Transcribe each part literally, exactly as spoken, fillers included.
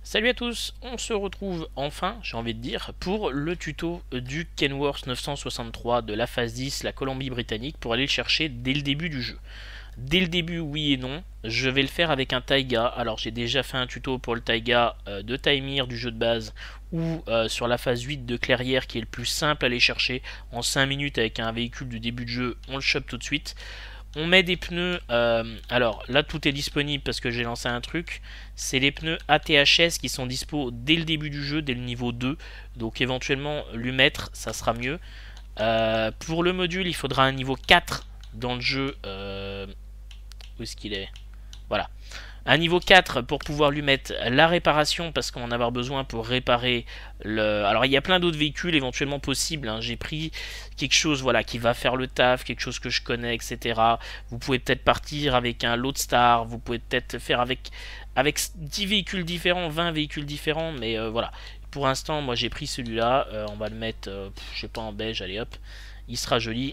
Salut à tous, on se retrouve enfin, j'ai envie de dire, pour le tuto du Kenworth neuf cent soixante-trois de la phase dix, la Colombie-Britannique, pour aller le chercher dès le début du jeu. Dès le début, oui et non, je vais le faire avec un Taiga. Alors j'ai déjà fait un tuto pour le Taiga euh, de Taimyr du jeu de base, ou euh, sur la phase huit de Clairière, qui est le plus simple à aller chercher en cinq minutes avec un véhicule du début de jeu, on le chope tout de suite. On met des pneus, euh, alors là tout est disponible parce que j'ai lancé un truc, c'est les pneus A T H S qui sont dispo dès le début du jeu, dès le niveau deux, donc éventuellement lui mettre ça sera mieux. Euh, pour le module il faudra un niveau quatre dans le jeu, euh, où est-ce qu'il est? Voilà. Un niveau quatre pour pouvoir lui mettre la réparation parce qu'on va en avoir besoin pour réparer le... Alors il y a plein d'autres véhicules éventuellement possibles, hein. J'ai pris quelque chose voilà, qui va faire le taf, quelque chose que je connais, et cetera. Vous pouvez peut-être partir avec un Loadstar, vous pouvez peut-être faire avec, avec dix véhicules différents, vingt véhicules différents, mais euh, voilà. Pour l'instant moi j'ai pris celui-là, euh, on va le mettre, euh, je sais pas, en beige, allez hop, il sera joli.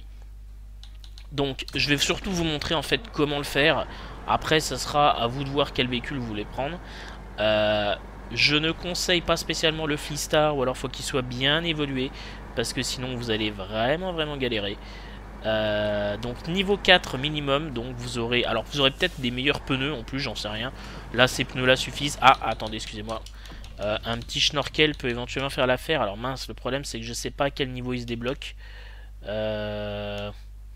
Donc je vais surtout vous montrer en fait comment le faire. Après ça sera à vous de voir quel véhicule vous voulez prendre. Euh, je ne conseille pas spécialement le Fleastar, ou alors faut qu'il soit bien évolué, parce que sinon vous allez vraiment vraiment galérer. Euh, donc niveau quatre minimum, donc vous aurez, alors vous aurez peut-être des meilleurs pneus en plus, j'en sais rien. Là ces pneus là suffisent. Ah attendez, excusez-moi. Euh, un petit schnorkel peut éventuellement faire l'affaire. Alors mince, le problème c'est que je sais pas à quel niveau il se débloque. Euh...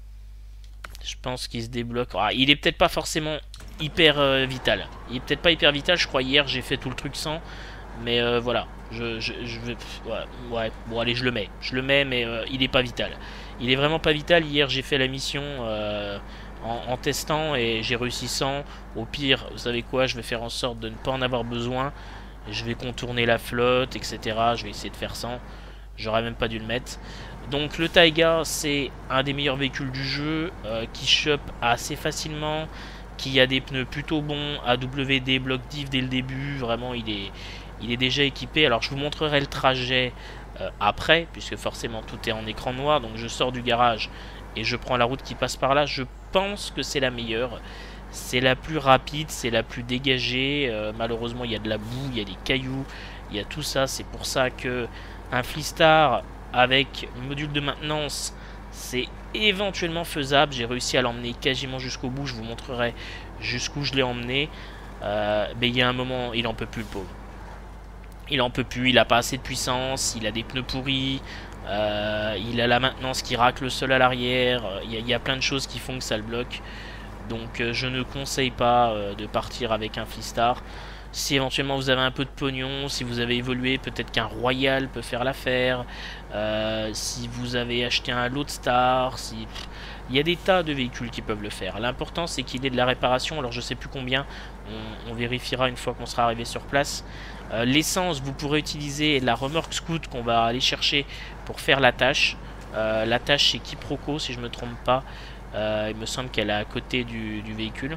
Je pense qu'il se débloque. Ah, il est peut-être pas forcément hyper euh, vital. Il est peut-être pas hyper vital. Je crois hier j'ai fait tout le truc sans. Mais euh, voilà. Je, je, je vais. Ouais, ouais. Bon, allez, je le mets. Je le mets, mais euh, il est pas vital. Il est vraiment pas vital. Hier j'ai fait la mission euh, en, en testant et j'ai réussi sans. Au pire, vous savez quoi? Je vais faire en sorte de ne pas en avoir besoin. Je vais contourner la flotte, et cetera. Je vais essayer de faire sans. J'aurais même pas dû le mettre. Donc le Taiga c'est un des meilleurs véhicules du jeu, euh, qui chope assez facilement, qui a des pneus plutôt bons, A W D, bloc diff dès le début, vraiment il est, il est déjà équipé. Alors je vous montrerai le trajet euh, après, puisque forcément tout est en écran noir, donc je sors du garage et je prends la route qui passe par là. Je pense que c'est la meilleure, c'est la plus rapide, c'est la plus dégagée. Euh, malheureusement il y a de la boue, il y a des cailloux, il y a tout ça, c'est pour ça que un Fleastar avec module de maintenance c'est éventuellement faisable. J'ai réussi à l'emmener quasiment jusqu'au bout, je vous montrerai jusqu'où je l'ai emmené. Euh, mais il y a un moment il en peut plus, le pauvre, il en peut plus, il a pas assez de puissance, il a des pneus pourris, euh, il a la maintenance qui racle le sol à l'arrière, il, il y a plein de choses qui font que ça le bloque. Donc euh, je ne conseille pas euh, de partir avec un Fleastar. Si éventuellement vous avez un peu de pognon, si vous avez évolué, peut-être qu'un Royal peut faire l'affaire. Euh, si vous avez acheté un Loadstar, si... il y a des tas de véhicules qui peuvent le faire. L'important c'est qu'il ait de la réparation. Alors je sais plus combien, on, on vérifiera une fois qu'on sera arrivé sur place. Euh, L'essence, vous pourrez utiliser la remorque scout qu'on va aller chercher pour faire la tâche. Euh, la tâche c'est Quiproquo si je me trompe pas. Euh, il me semble qu'elle est à côté du, du véhicule.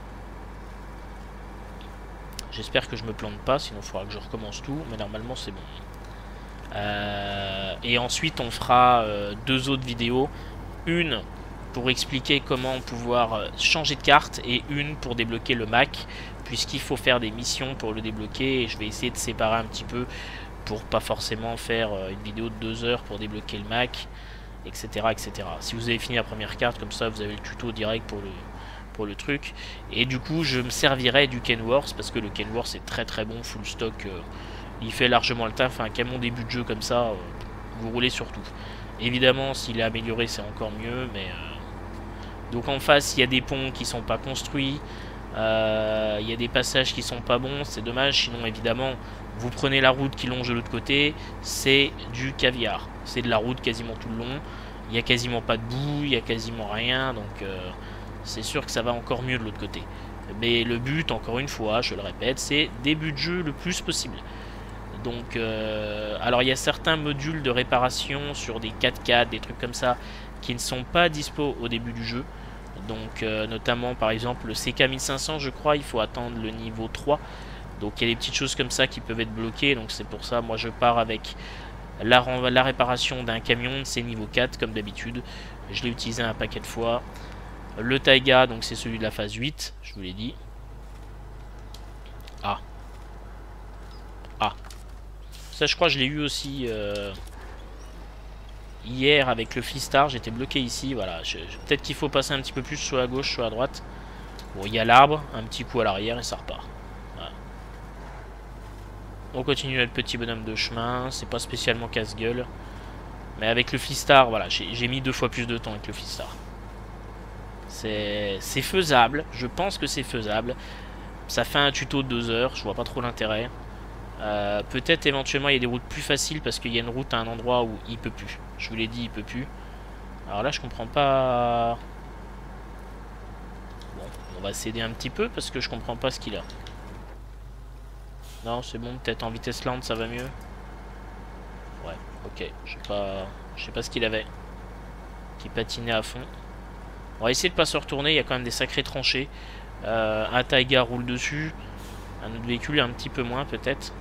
J'espère que je me plante pas, sinon il faudra que je recommence tout, mais normalement c'est bon. Euh, et ensuite on fera euh, deux autres vidéos. Une pour expliquer comment pouvoir changer de carte et une pour débloquer le Mac, puisqu'il faut faire des missions pour le débloquer. Et je vais essayer de séparer un petit peu pour pas forcément faire une vidéo de deux heures pour débloquer le Mac, et cetera, et cetera. Si vous avez fini la première carte, comme ça vous avez le tuto direct pour le... pour le truc. Et du coup je me servirai du Kenworth parce que le Kenworth est très très bon, full stock, euh, il fait largement le taf. Un camion début de jeu comme ça, euh, vous roulez sur tout. Évidemment s'il est amélioré c'est encore mieux, mais euh... donc en face il y a des ponts qui sont pas construits, euh, il y a des passages qui sont pas bons, c'est dommage. Sinon évidemment vous prenez la route qui longe de l'autre côté, c'est du caviar, c'est de la route quasiment tout le long, il y a quasiment pas de boue, il y a quasiment rien, donc euh, c'est sûr que ça va encore mieux de l'autre côté. Mais le but, encore une fois, je le répète, c'est début de jeu le plus possible. Donc, euh, alors il y a certains modules de réparation sur des quatre quatre, des trucs comme ça, qui ne sont pas dispo au début du jeu. Donc, euh, notamment, par exemple, le C K mille cinq cents, je crois, il faut attendre le niveau trois. Donc, il y a des petites choses comme ça qui peuvent être bloquées. Donc, c'est pour ça, moi, je pars avec la, la réparation d'un camion, c'est niveau quatre, comme d'habitude. Je l'ai utilisé un paquet de fois. Le Taiga, donc c'est celui de la phase huit, je vous l'ai dit. Ah. Ça, je crois que je l'ai eu aussi euh, hier avec le Fleastar. J'étais bloqué ici. Voilà. Peut-être qu'il faut passer un petit peu plus soit à gauche, soit à droite. Bon, il y a l'arbre. Un petit coup à l'arrière et ça repart. Voilà. On continue notre petit bonhomme de chemin. C'est pas spécialement casse-gueule. Mais avec le Fleastar, voilà. J'ai mis deux fois plus de temps avec le Fleastar. C'est faisable. Je pense que c'est faisable. Ça fait un tuto de deux heures. Je vois pas trop l'intérêt. Euh, Peut-être éventuellement il y a des routes plus faciles parce qu'il y a une route à un endroit où il peut plus. Je vous l'ai dit, il peut plus. Alors là, je comprends pas. Bon, on va céder un petit peu parce que je comprends pas ce qu'il a. Non, c'est bon, peut-être en vitesse lente ça va mieux. Ouais, ok. Je sais pas, je sais pas ce qu'il avait. Qui patinait à fond. On va essayer de pas se retourner. Il y a quand même des sacrés tranchées. Euh, un Taiga roule dessus. Un autre véhicule un petit peu moins peut-être.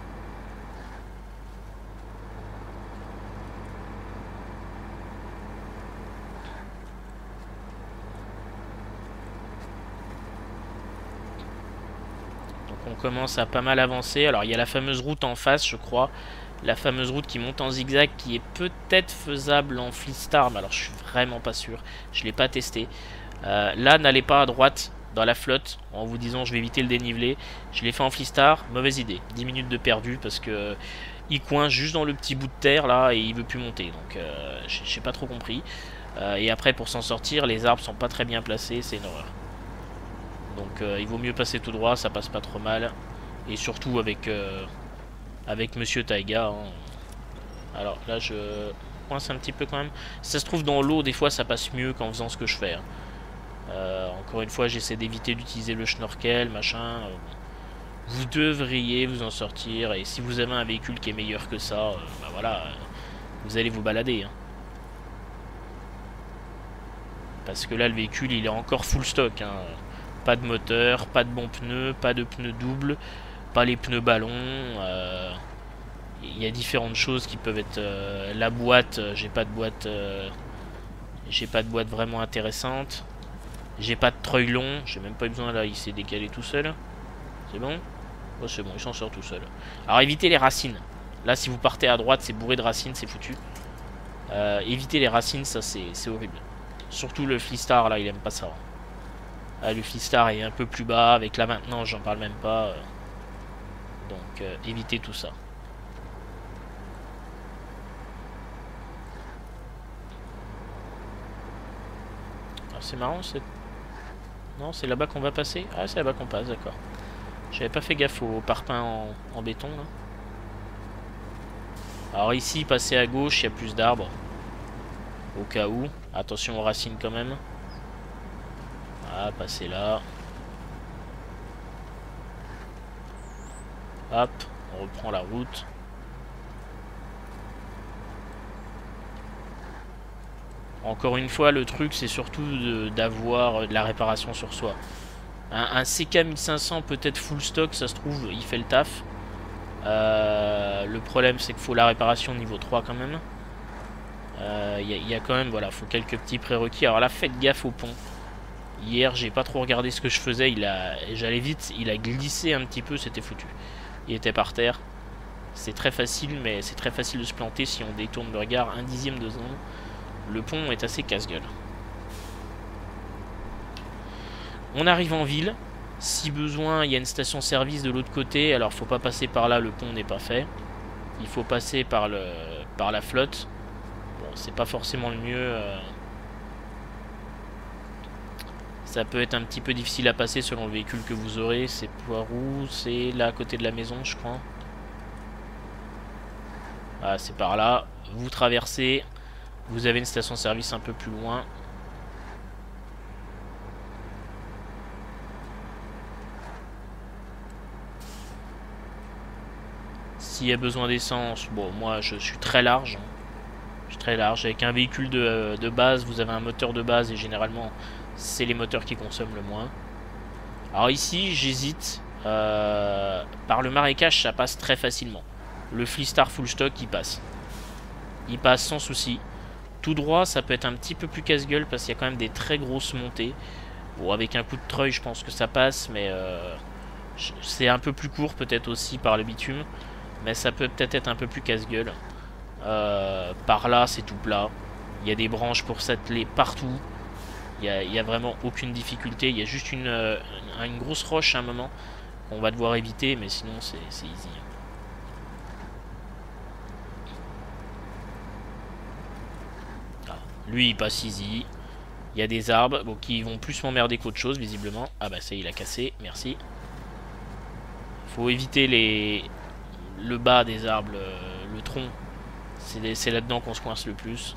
On commence à pas mal avancer. Alors il y a la fameuse route en face, je crois. La fameuse route qui monte en zigzag, qui est peut-être faisable en Fleastar, mais alors je suis vraiment pas sûr. Je l'ai pas testé. Euh, là, n'allez pas à droite dans la flotte en vous disant je vais éviter le dénivelé. Je l'ai fait en Fleastar, mauvaise idée. dix minutes de perdu parce que il coince juste dans le petit bout de terre là et il veut plus monter. Donc euh, j'ai pas trop compris. Euh, et après pour s'en sortir, les arbres sont pas très bien placés, c'est une horreur. Donc euh, il vaut mieux passer tout droit, ça passe pas trop mal. Et surtout avec euh, avec Monsieur Taiga. Hein. Alors là je coince un petit peu quand même. Si ça se trouve dans l'eau, des fois ça passe mieux qu'en faisant ce que je fais. Hein. Euh, encore une fois, j'essaie d'éviter d'utiliser le schnorkel, machin. Vous devriez vous en sortir. Et si vous avez un véhicule qui est meilleur que ça, euh, bah voilà, euh, vous allez vous balader. Hein. Parce que là le véhicule il est encore full stock. Hein. Pas de moteur, pas de bons pneus, pas de pneus doubles, pas les pneus ballons. Euh, il y a différentes choses qui peuvent être... Euh, la boîte, j'ai pas de boîte... Euh, j'ai pas de boîte vraiment intéressante. J'ai pas de treuil long, j'ai même pas eu besoin là, il s'est décalé tout seul. C'est bon? Oh, c'est bon, il s'en sort tout seul. Alors évitez les racines. Là si vous partez à droite, c'est bourré de racines, c'est foutu. Euh, évitez les racines, ça c'est horrible. Surtout le Fleastar là, il aime pas ça. Ah, le Fleastar est un peu plus bas, avec la maintenance j'en parle même pas. Euh. Donc euh, évitez tout ça. Alors c'est marrant, c'est... Non, c'est là-bas qu'on va passer? Ah, c'est là-bas qu'on passe, d'accord. J'avais pas fait gaffe au parpaing en, en béton là. Alors ici, passer à gauche, il y a plus d'arbres. Au cas où. Attention aux racines quand même. Ah, passer là. Hop, on reprend la route. Encore une fois, le truc, c'est surtout d'avoir de, de la réparation sur soi. Un, un C K mille cinq cents, peut-être full stock, ça se trouve, il fait le taf. Euh, le problème, c'est qu'il faut la réparation niveau trois quand même. Il euh, y, y a quand même, voilà, faut quelques petits prérequis. Alors là, faites gaffe au pont. Hier, j'ai pas trop regardé ce que je faisais. Il a, j'allais vite, il a glissé un petit peu, c'était foutu. Il était par terre. C'est très facile, mais c'est très facile de se planter si on détourne le regard un dixième de seconde. Le pont est assez casse-gueule. On arrive en ville. Si besoin, il y a une station-service de l'autre côté. Alors, faut pas passer par là, le pont n'est pas fait. Il faut passer par, le, par la flotte. Bon, c'est pas forcément le mieux. Euh... Ça peut être un petit peu difficile à passer selon le véhicule que vous aurez. C'est Poirou, c'est là à côté de la maison, je crois. Ah, c'est par là. Vous traversez. Vous avez une station-service un peu plus loin. S'il y a besoin d'essence, bon, moi je suis très large. Je suis très large. Avec un véhicule de, de base, vous avez un moteur de base et généralement, c'est les moteurs qui consomment le moins. Alors ici, j'hésite. Euh, par le marécage, ça passe très facilement. Le Fleastar full stock, il passe. Il passe sans souci. Tout droit, ça peut être un petit peu plus casse-gueule parce qu'il y a quand même des très grosses montées. Bon, avec un coup de treuil, je pense que ça passe, mais euh, c'est un peu plus court peut-être aussi par le bitume. Mais ça peut peut-être être un peu plus casse-gueule. Euh, par là, c'est tout plat. Il y a des branches pour s'atteler partout. Il n'y a, a vraiment aucune difficulté. Il y a juste une, euh, une grosse roche à un moment qu'on va devoir éviter, mais sinon c'est easy. Ah, lui il passe easy. Il y a des arbres bon, qui vont plus m'emmerder qu'autre chose visiblement. Ah bah ça il a cassé, merci. Faut éviter les le bas des arbres, le, le tronc. C'est là-dedans qu'on se coince le plus.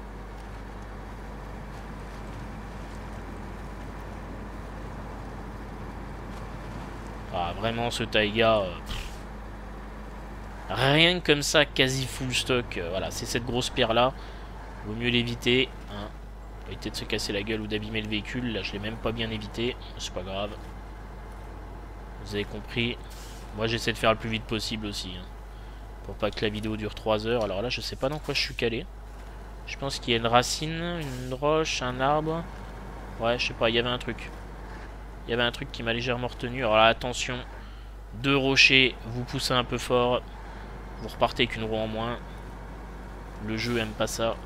Ah, vraiment, ce taiga, euh, rien que comme ça, quasi full stock. Euh, voilà, c'est cette grosse pierre-là. Vaut mieux l'éviter. Hein. Pour éviter de se casser la gueule ou d'abîmer le véhicule. Là, je l'ai même pas bien évité. C'est pas grave. Vous avez compris. Moi, j'essaie de faire le plus vite possible aussi. Hein, pour pas que la vidéo dure trois heures. Alors là, je sais pas dans quoi je suis calé. Je pense qu'il y a une racine, une roche, un arbre. Ouais, je sais pas, il y avait un truc. Il y avait un truc qui m'a légèrement retenu. Alors là, attention. Deux rochers, vous poussez un peu fort. Vous repartez avec une roue en moins. Le jeu aime pas ça.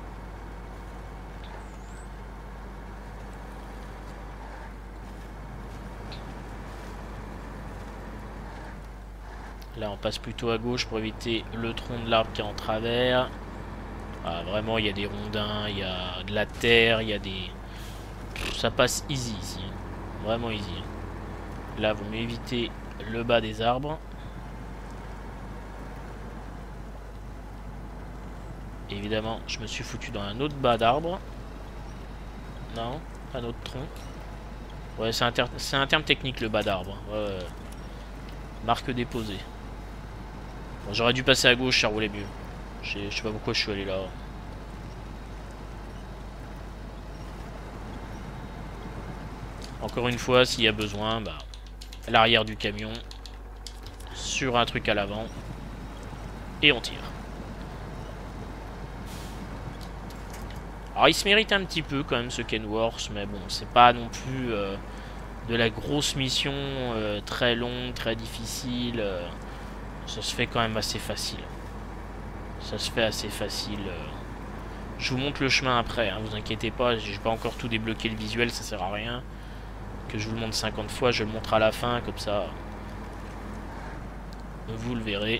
Là, on passe plutôt à gauche pour éviter le tronc de l'arbre qui est en travers. Ah, vraiment, il y a des rondins, il y a de la terre, il y a des... Ça passe easy ici. Vraiment easy. Là, vous m'évitez le bas des arbres. Évidemment, je me suis foutu dans un autre bas d'arbre. Non, un autre tronc. Ouais, c'est un, un terme technique, le bas d'arbre. Ouais, marque déposée. Bon, j'aurais dû passer à gauche, ça roulait mieux. Je sais pas pourquoi je suis allé là. Encore une fois, s'il y a besoin, bah, à l'arrière du camion, sur un truc à l'avant, et on tire. Alors il se mérite un petit peu quand même ce Kenworth, mais bon, c'est pas non plus euh, de la grosse mission euh, très longue, très difficile. Euh, ça se fait quand même assez facile. Ça se fait assez facile. Euh. Je vous montre le chemin après, hein, vous inquiétez pas, j'ai pas encore tout débloqué le visuel, ça sert à rien. Que je vous le montre cinquante fois, je le montre à la fin, comme ça vous le verrez.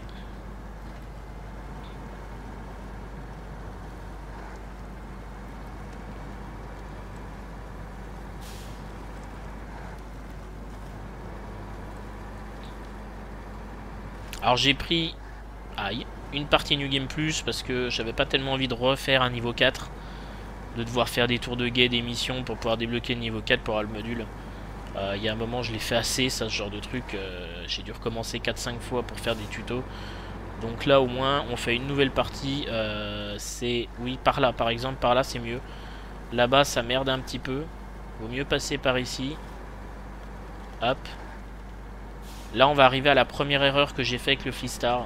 Alors j'ai pris aïe, une partie New Game Plus parce que j'avais pas tellement envie de refaire un niveau quatre, de devoir faire des tours de guet, des missions pour pouvoir débloquer le niveau quatre pour avoir le module. Il euh, y a un moment je l'ai fait assez ça, ce genre de truc, euh, j'ai dû recommencer quatre cinq fois pour faire des tutos. Donc là au moins on fait une nouvelle partie, euh, c'est, oui par là par exemple, par là c'est mieux. Là-bas ça merde un petit peu, vaut mieux passer par ici. Hop. Là on va arriver à la première erreur que j'ai fait avec le Freestar.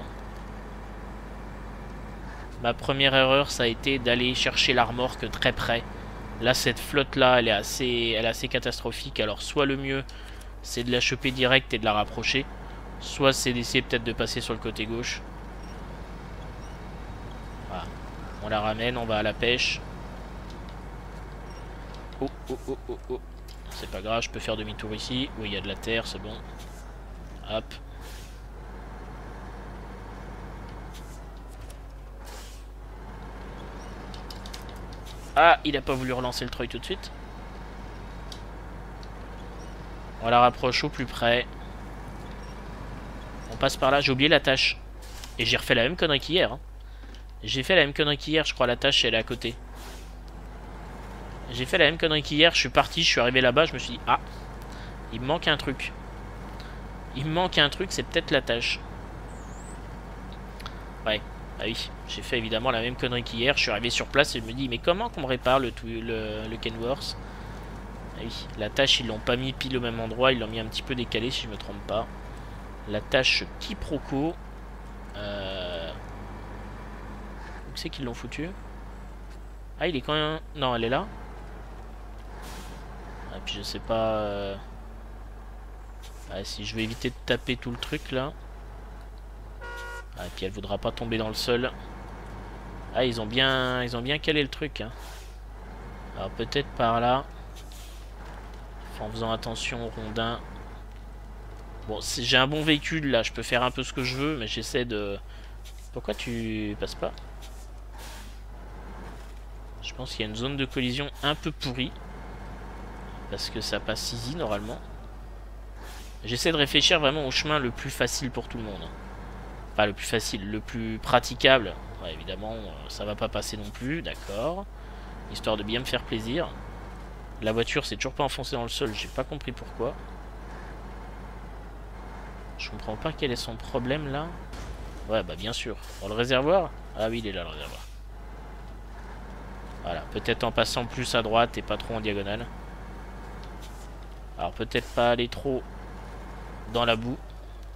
Ma première erreur ça a été d'aller chercher la remorque très près. Là cette flotte là elle est assez, elle est assez catastrophique. Alors soit le mieux c'est de la choper direct et de la rapprocher, soit c'est d'essayer peut-être de passer sur le côté gauche. Voilà. On la ramène, on va à la pêche. Oh oh oh oh oh. C'est pas grave, je peux faire demi-tour ici. Oui il y a de la terre, c'est bon. Hop. Ah, il a pas voulu relancer le treuil tout de suite. On la rapproche au plus près. On passe par là. J'ai oublié la tâche. Et j'ai refait la même connerie qu'hier. Hein. J'ai fait la même connerie qu'hier, je crois. La tâche, elle est à côté. J'ai fait la même connerie qu'hier. Je suis parti, je suis arrivé là-bas. Je me suis dit, ah, il me manque un truc. Il me manque un truc, c'est peut-être la tâche. Ouais. Ah oui, j'ai fait évidemment la même connerie qu'hier. Je suis arrivé sur place et je me dis, mais comment qu'on me répare le, le, le Kenworth? Ah oui, la tâche, ils l'ont pas mis pile au même endroit. Ils l'ont mis un petit peu décalé, si je me trompe pas. La tâche quiproquo. Euh... Où c'est qu'ils l'ont foutu? Ah, il est quand même... Non, elle est là. Ah, puis je sais pas... Euh... Ah, si je vais éviter de taper tout le truc, là. Ah, et puis elle voudra pas tomber dans le sol. Ah, ils ont bien, ils ont bien calé le truc. Hein. Alors peut-être par là. En faisant attention aux rondins. Bon, si j'ai un bon véhicule là, je peux faire un peu ce que je veux, mais j'essaie de... Pourquoi tu passes pas? Je pense qu'il y a une zone de collision un peu pourrie. Parce que ça passe easy normalement. J'essaie de réfléchir vraiment au chemin le plus facile pour tout le monde. Enfin, le plus facile, le plus praticable. Ouais, évidemment, ça va pas passer non plus, d'accord. Histoire de bien me faire plaisir. La voiture s'est toujours pas enfoncée dans le sol, j'ai pas compris pourquoi. Je comprends pas quel est son problème là. Ouais, bah bien sûr. Dans le réservoir? Ah oui, il est là le réservoir. Voilà, peut-être en passant plus à droite et pas trop en diagonale. Alors peut-être pas aller trop dans la boue.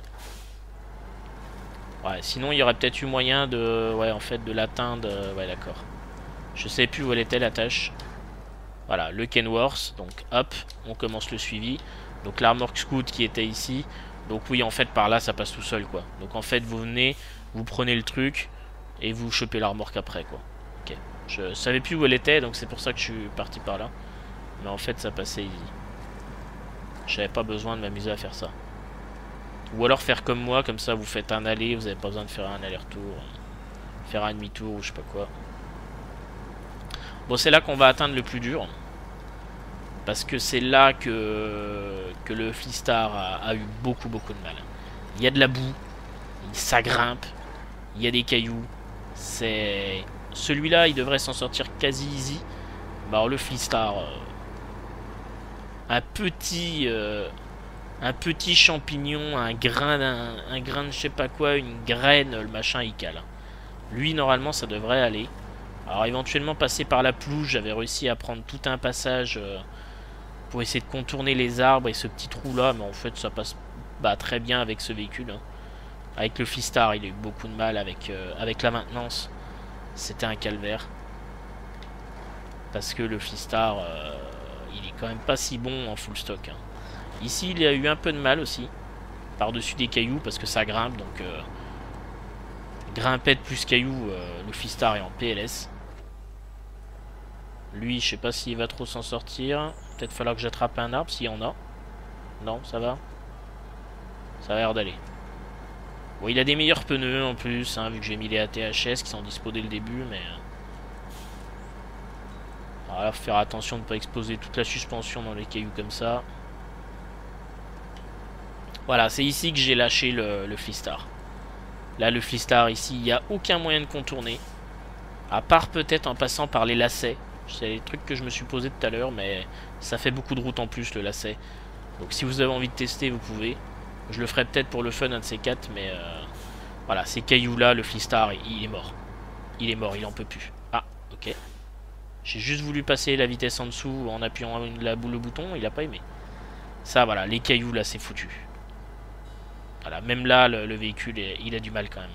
Ouais, sinon il y aurait peut-être eu moyen de... Ouais, en fait, de l'atteindre... Ouais, d'accord. Je sais plus où elle était la tâche. Voilà, le Kenworth. Donc hop, on commence le suivi. Donc l'Armor Scout qui était ici. Donc oui, en fait, par là, ça passe tout seul, quoi. Donc en fait, vous venez, vous prenez le truc et vous chopez la remorque après, quoi. Ok. Je savais plus où elle était, donc c'est pour ça que je suis parti par là. Mais en fait, ça passait easy. J'avais pas besoin de m'amuser à faire ça. Ou alors faire comme moi, comme ça, vous faites un aller, vous avez pas besoin de faire un aller-retour. Faire un demi-tour ou je sais pas quoi. Bon, c'est là qu'on va atteindre le plus dur. Parce que c'est là que, que le Fleastar a, a eu beaucoup beaucoup de mal. Il y a de la boue, ça grimpe, il y a des cailloux. C'est celui-là, il devrait s'en sortir quasi easy. Bah, alors le Fleastar, euh, un petit, euh, un petit champignon, un grain, un, un grain de je sais pas quoi, une graine, le machin il cale. Lui normalement ça devrait aller. Alors éventuellement passer par la pelouse, j'avais réussi à prendre tout un passage. Euh, pour essayer de contourner les arbres et ce petit trou là, mais en fait ça passe bah, très bien avec ce véhicule. Hein. Avec le Fleastar, il a eu beaucoup de mal avec, euh, avec la maintenance. C'était un calvaire. Parce que le Fleastar, euh, il est quand même pas si bon en full stock. Hein. Ici, il a eu un peu de mal aussi. Par-dessus des cailloux, parce que ça grimpe. Donc, euh, grimpette plus cailloux, euh, le Fleastar est en P L S. Lui, je sais pas s'il va trop s'en sortir. Peut-être falloir que j'attrape un arbre s'il y en a. Non, ça va. Ça a l'air d'aller. Bon, il a des meilleurs pneus en plus, hein, vu que j'ai mis les A T H S qui sont dispo dès le début, mais... Alors là, faut faire attention de ne pas exploser toute la suspension dans les cailloux comme ça. Voilà, c'est ici que j'ai lâché le, le Fleastar. Là, le Fleastar, ici, il n'y a aucun moyen de contourner. À part peut-être en passant par les lacets. C'est les trucs que je me suis posé tout à l'heure, mais ça fait beaucoup de route en plus, le lacet. Donc si vous avez envie de tester, vous pouvez. Je le ferai peut-être pour le fun, un de ces quatre, mais... Euh, voilà, ces cailloux-là, le Fleastar, il, il est mort. Il est mort, il en peut plus. Ah, ok. J'ai juste voulu passer la vitesse en dessous en appuyant la, le bouton, il a pas aimé. Ça, voilà, les cailloux, là, c'est foutu. Voilà, même là, le, le véhicule, il a du mal quand même.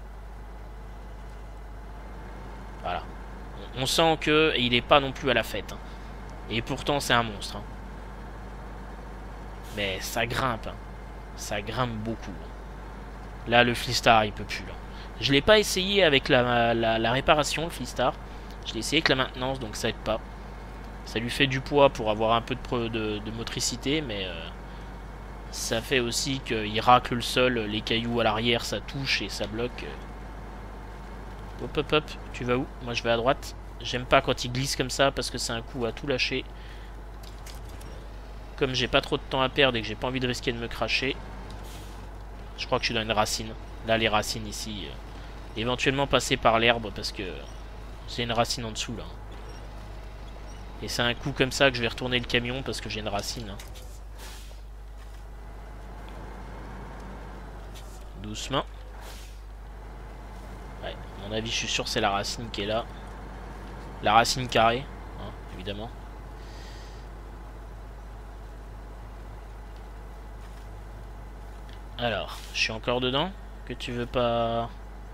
Voilà. On sent que il est pas non plus à la fête. Hein. Et pourtant, c'est un monstre. Hein. Mais ça grimpe. Hein. Ça grimpe beaucoup. Là, le Fleastar, il peut plus. Là. Je l'ai pas essayé avec la, la, la réparation, le Fleastar. Je l'ai essayé avec la maintenance, donc ça aide pas. Ça lui fait du poids pour avoir un peu de, de, de motricité, mais euh, ça fait aussi qu'il racle le sol, les cailloux à l'arrière, ça touche et ça bloque. Hop, hop, hop, tu vas où? Moi, je vais à droite. J'aime pas quand il glisse comme ça parce que c'est un coup à tout lâcher. Comme j'ai pas trop de temps à perdre et que j'ai pas envie de risquer de me cracher. Je crois que je suis dans une racine. Là, les racines ici. Euh, éventuellement passer par l'herbe parce que c'est une racine en dessous là. Et c'est un coup comme ça que je vais retourner le camion parce que j'ai une racine. Hein. Doucement. Ouais, à mon avis, je suis sûr que c'est la racine qui est là. La racine carrée, hein, évidemment. Alors, je suis encore dedans? Que tu veux pas...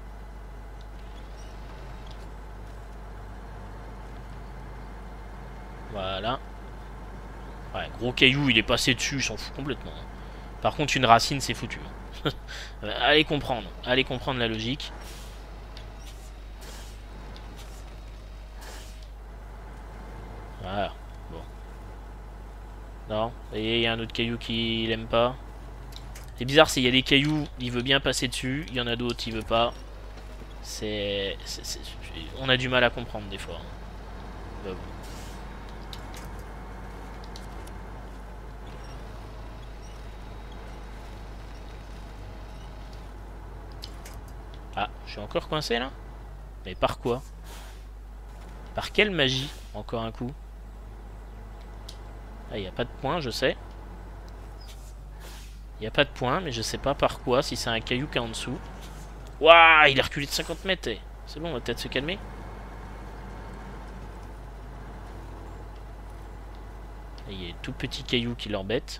Voilà. Ouais, gros caillou, il est passé dessus, il s'en fout complètement. Par contre, une racine, c'est foutu. Allez comprendre, allez comprendre la logique. Voilà, bon. Non, vous voyez, il y a un autre caillou qui l'aime pas. C'est bizarre, c'est il y a des cailloux, il veut bien passer dessus, il y en a d'autres, il veut pas. C'est... On a du mal à comprendre des fois. Bah bon. Ah, je suis encore coincé là? Mais par quoi? Par quelle magie? Encore un coup. Ah, il n'y a pas de point, je sais. Il n'y a pas de point, mais je sais pas par quoi, si c'est un caillou qui est en dessous. Waouh, il a reculé de cinquante mètres. C'est bon, on va peut-être se calmer. Il y a un tout petit caillou qui l'embête.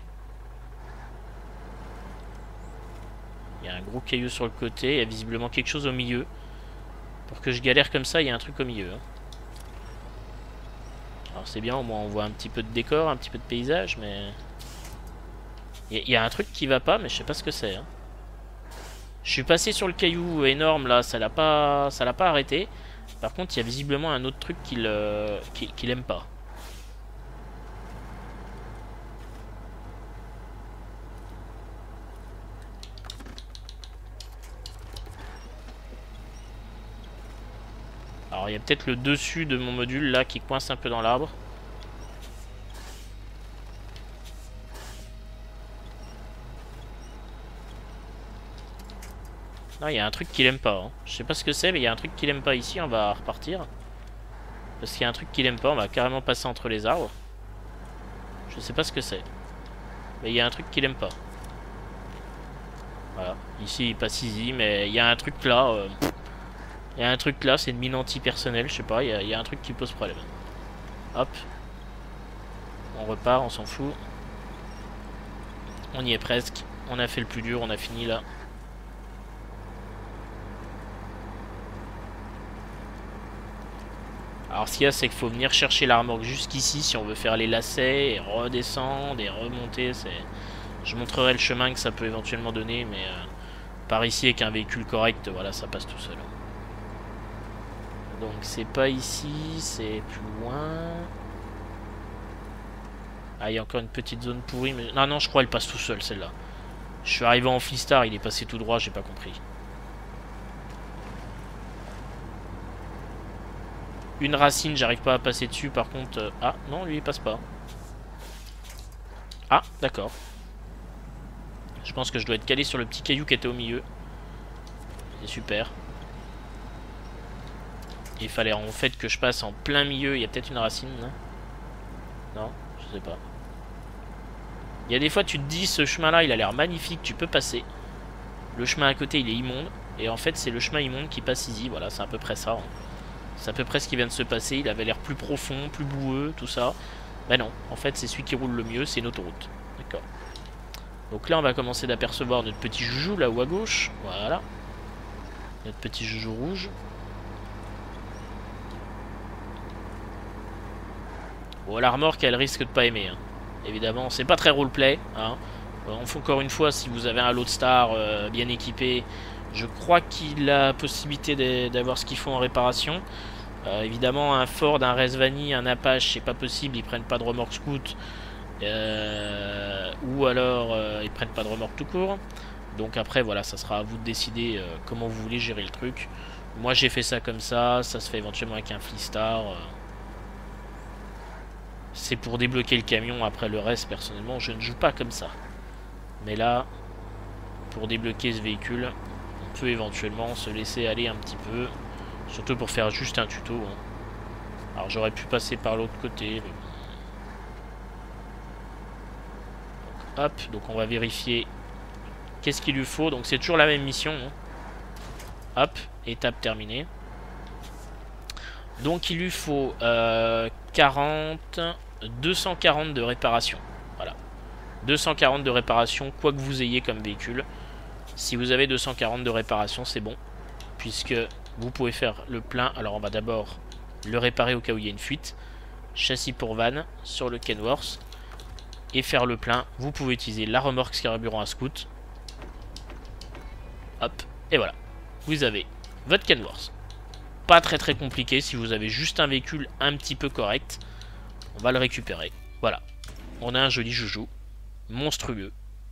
Il y a un gros caillou sur le côté, il y a visiblement quelque chose au milieu. Pour que je galère comme ça, il y a un truc au milieu. Hein. Alors c'est bien, au moins on voit un petit peu de décor, un petit peu de paysage, mais... Il y a un truc qui va pas, mais je sais pas ce que c'est. Hein. Je suis passé sur le caillou énorme là, ça l'a pas, ça l'a pas arrêté. Par contre, il y a visiblement un autre truc qu'il euh, qu'il qu'il aime pas. Alors il y a peut-être le dessus de mon module là qui coince un peu dans l'arbre. Non, il y a un truc qu'il aime pas. Hein. Je sais pas ce que c'est, mais il y a un truc qu'il aime pas ici. On va repartir. Parce qu'il y a un truc qu'il aime pas. On va carrément passer entre les arbres. Je sais pas ce que c'est. Mais il y a un truc qu'il aime pas. Voilà. Ici, il passe easy, mais il y a un truc là. Euh... Il y a un truc là, c'est une mine anti-personnelle. Je sais pas, il y, a, il y a un truc qui pose problème. Hop. On repart, on s'en fout. On y est presque. On a fait le plus dur, on a fini là. Alors ce qu'il y a, c'est qu'il faut venir chercher la remorque jusqu'ici si on veut faire les lacets et redescendre et remonter. Je montrerai le chemin que ça peut éventuellement donner, mais euh, par ici avec un véhicule correct, voilà, ça passe tout seul. Donc c'est pas ici, c'est plus loin. Ah, il y a encore une petite zone pourrie, mais... Non, non, je crois qu'elle passe tout seul, celle-là. Je suis arrivé en Freestar, il est passé tout droit, j'ai pas compris. Une racine, j'arrive pas à passer dessus, par contre... Euh... Ah, non, lui, il passe pas. Ah, d'accord. Je pense que je dois être calé sur le petit caillou qui était au milieu. C'est super. Il fallait en fait que je passe en plein milieu. Il y a peut-être une racine, là. Non, je sais pas. Il y a des fois, tu te dis, ce chemin-là, il a l'air magnifique, tu peux passer. Le chemin à côté, il est immonde. Et en fait, c'est le chemin immonde qui passe ici. Voilà, c'est à peu près ça. Hein. C'est à peu près ce qui vient de se passer. Il avait l'air plus profond, plus boueux, tout ça. Ben non, en fait, c'est celui qui roule le mieux, c'est une autoroute. D'accord. Donc là, on va commencer d'apercevoir notre petit joujou, là-haut à gauche. Voilà. Notre petit joujou rouge. Bon, la remorque, elle risque de pas aimer. Hein. Évidemment, c'est pas très roleplay. Hein. Enfin, encore une fois, si vous avez un Loadstar euh, bien équipé, je crois qu'il a la possibilité d'avoir ce qu'il faut en réparation. Euh, évidemment, un Ford, un Resvani, un Apache, c'est pas possible, ils prennent pas de remorque scout. Euh, ou alors, euh, ils prennent pas de remorque tout court. Donc après, voilà, ça sera à vous de décider euh, comment vous voulez gérer le truc. Moi, j'ai fait ça comme ça, ça se fait éventuellement avec un Freestar. Euh. C'est pour débloquer le camion, après le reste, personnellement, je ne joue pas comme ça. Mais là, pour débloquer ce véhicule, on peut éventuellement se laisser aller un petit peu. Surtout pour faire juste un tuto. Hein. Alors j'aurais pu passer par l'autre côté. Mais... Donc, hop, donc on va vérifier qu'est-ce qu'il lui faut. Donc c'est toujours la même mission. Hein. Hop, étape terminée. Donc il lui faut euh, quarante, deux cent quarante de réparation. Voilà. deux cent quarante de réparation, quoi que vous ayez comme véhicule. Si vous avez deux cent quarante de réparation, c'est bon. Puisque vous pouvez faire le plein. Alors on va d'abord le réparer au cas où il y a une fuite. Châssis pour van sur le Kenworth. Et faire le plein. Vous pouvez utiliser la remorque carburant à scout. Hop, et voilà. Vous avez votre Kenworth. Pas très très compliqué, si vous avez juste un véhicule un petit peu correct, on va le récupérer. Voilà, on a un joli joujou, monstrueux.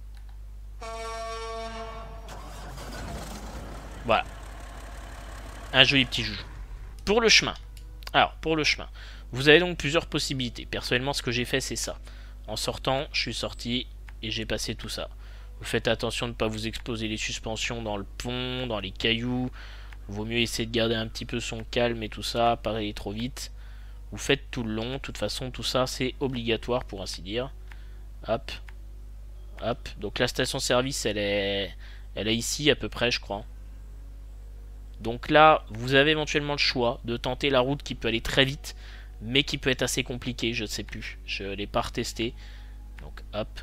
Voilà, un joli petit joujou. Pour le chemin, alors pour le chemin, vous avez donc plusieurs possibilités. Personnellement, ce que j'ai fait, c'est ça. En sortant, je suis sorti et j'ai passé tout ça. Vous faites attention de ne pas vous exploser les suspensions dans le pont, dans les cailloux. Vaut mieux essayer de garder un petit peu son calme et tout ça, pas aller trop vite. Vous faites tout le long, de toute façon tout ça c'est obligatoire pour ainsi dire. Hop, hop. Donc la station service elle est, elle est ici à peu près je crois. Donc là vous avez éventuellement le choix de tenter la route qui peut aller très vite, mais qui peut être assez compliquée, je ne sais plus. Je ne l'ai pas retesté. Donc hop.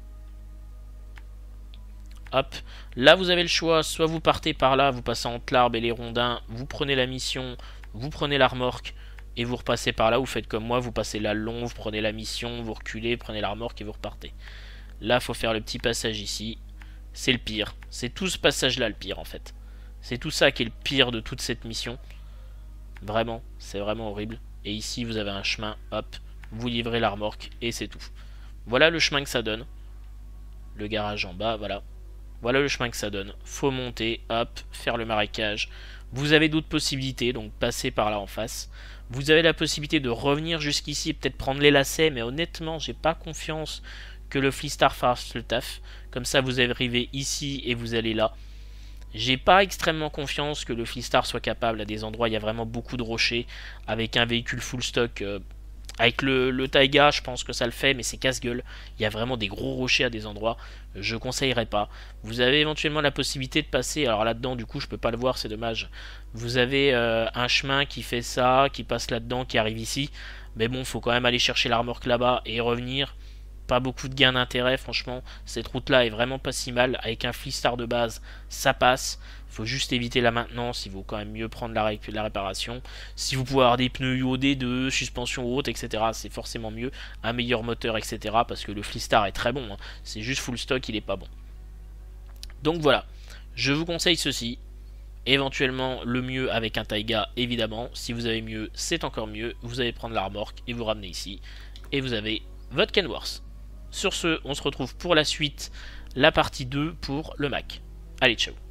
Hop, là vous avez le choix, soit vous partez par là, vous passez entre l'arbre et les rondins, vous prenez la mission, vous prenez la remorque et vous repassez par là, vous faites comme moi, vous passez là le long, vous prenez la mission, vous reculez, prenez la remorque et vous repartez. Là il faut faire le petit passage ici, c'est le pire, c'est tout ce passage là le pire en fait. C'est tout ça qui est le pire de toute cette mission, vraiment, c'est vraiment horrible. Et ici vous avez un chemin, hop, vous livrez la remorque et c'est tout. Voilà le chemin que ça donne, le garage en bas, voilà. Voilà le chemin que ça donne. Faut monter, hop, faire le marécage. Vous avez d'autres possibilités, donc passer par là en face. Vous avez la possibilité de revenir jusqu'ici et peut-être prendre les lacets, mais honnêtement, j'ai pas confiance que le Fleetstar fasse le taf. Comme ça, vous arrivez ici et vous allez là. J'ai pas extrêmement confiance que le Fleetstar soit capable à des endroits, il y a vraiment beaucoup de rochers. Avec un véhicule full stock... Euh, Avec le, le Taiga, je pense que ça le fait, mais c'est casse-gueule. Il y a vraiment des gros rochers à des endroits. Je conseillerais pas. Vous avez éventuellement la possibilité de passer. Alors là-dedans, du coup, je peux pas le voir, c'est dommage. Vous avez euh, un chemin qui fait ça, qui passe là-dedans, qui arrive ici. Mais bon, faut quand même aller chercher la remorque là-bas et revenir. Pas beaucoup de gains d'intérêt, franchement. Cette route-là est vraiment pas si mal. Avec un Fleetstar de base, ça passe. Il faut juste éviter la maintenance. Il vaut quand même mieux prendre la, ré la réparation. Si vous pouvez avoir des pneus U O D de suspension haute, et cetera, c'est forcément mieux. Un meilleur moteur, et cetera. Parce que le Fleetstar est très bon. Hein. C'est juste full stock, il est pas bon. Donc voilà. Je vous conseille ceci. Éventuellement, le mieux avec un Taiga, évidemment. Si vous avez mieux, c'est encore mieux. Vous allez prendre la remorque et vous ramener ici. Et vous avez votre Kenworth. Sur ce, on se retrouve pour la suite, la partie deux pour le Mac. Allez, ciao.